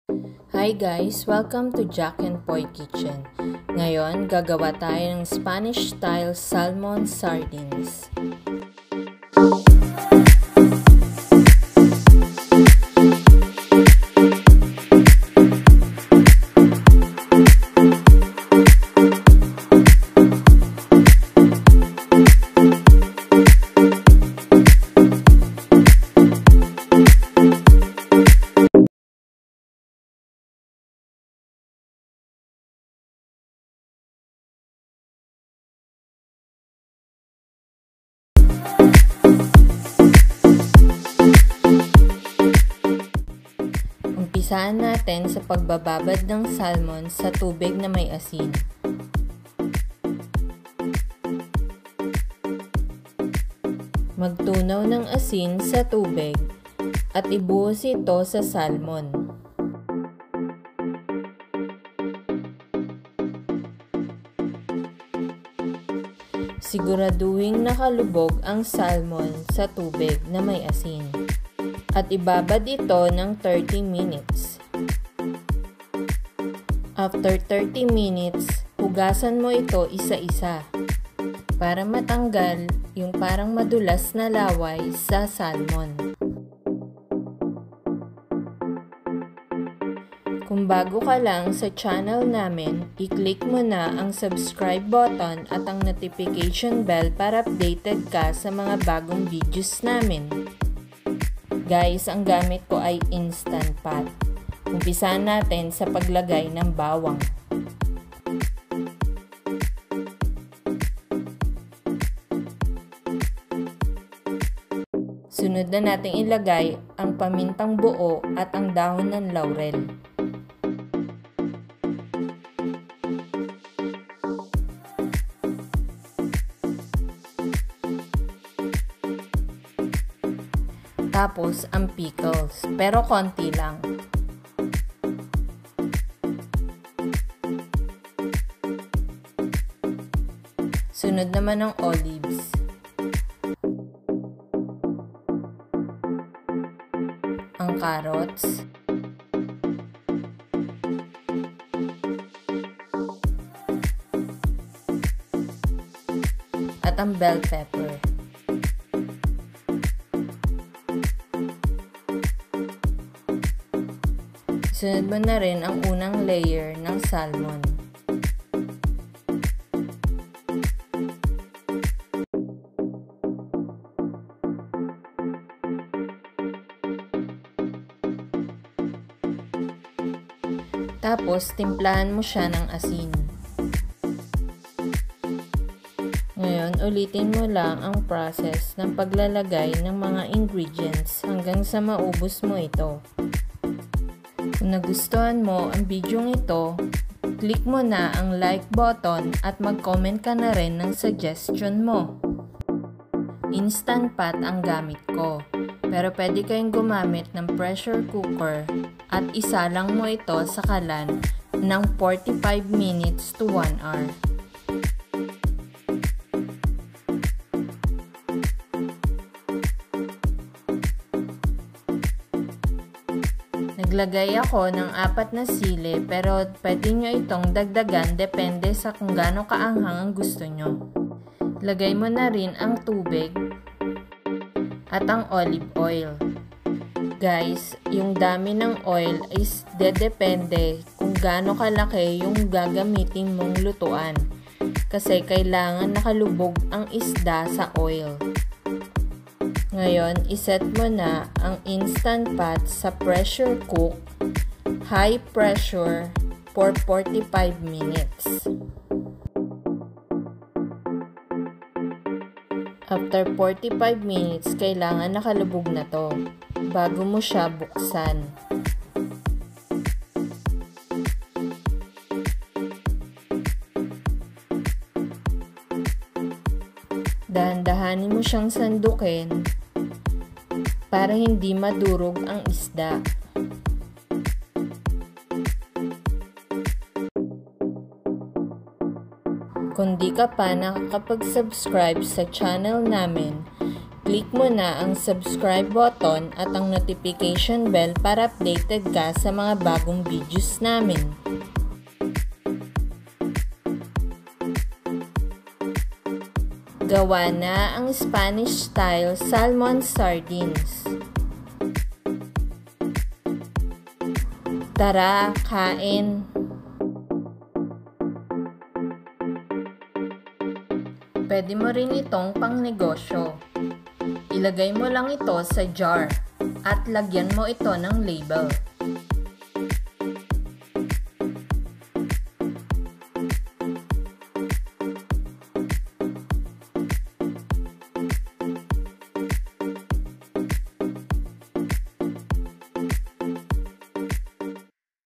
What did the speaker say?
Hi guys! Welcome to Jack and Poy Kitchen. Ngayon, gagawa tayo ng Spanish-style salmon sardines. Umpisahan natin sa pagbababad ng salmon sa tubig na may asin. Magtunaw ng asin sa tubig at ibuhos ito sa salmon. Siguraduhing nakalubog ang salmon sa tubig na may asin. At ibabad ito ng 30 minutes. After 30 minutes, hugasan mo ito isa-isa para matanggal yung parang madulas na laway sa salmon. Kung bago ka lang sa channel namin, i-click mo na ang subscribe button at ang notification bell para updated ka sa mga bagong videos namin. Guys, ang gamit ko ay Instant Pot. Umpisahan natin sa paglagay ng bawang. Sunod na nating ilagay ang pamintang buo at ang dahon ng laurel. Tapos ang pickles, pero konti lang. Sunod naman ang olives. Ang carrots. At ang bell pepper. Sunod mo na rin ang unang layer ng salmon. Tapos, timplahan mo siya ng asin. Ngayon, ulitin mo lang ang process ng paglalagay ng mga ingredients hanggang sa maubos mo ito. Kung nagustuhan mo ang video ito, click mo na ang like button at mag-comment ka na rin ng suggestion mo. Instant Pot ang gamit ko, pero pwede kayong gumamit ng pressure cooker at isalang mo ito sa kalan ng 45 minutes to 1 hour. Naglagay ako ng 4 na sili pero pwede nyo itong dagdagan depende sa kung gaano kaanghang ang gusto nyo. Lagay mo na rin ang tubig at ang olive oil. Guys, yung dami ng oil is depende kung gaano kalaki yung gagamitin mong lutuan kasi kailangan nakalubog ang isda sa oil. Ngayon, iset mo na ang Instant Pot sa pressure cook, high pressure for 45 minutes. After 45 minutes, kailangan nakalubog na to bago mo siya buksan. Dahan-dahanin mo siyang sandukin para hindi madurog ang isda. Kung di ka pa nakakapag-subscribe sa channel namin, I-click mo na ang subscribe button at ang notification bell para updated ka sa mga bagong videos namin. Gawa na ang Spanish-style salmon sardines. Tara, kain! Pwede mo rin itong pangnegosyo. Ilagay mo lang ito sa jar at lagyan mo ito ng label.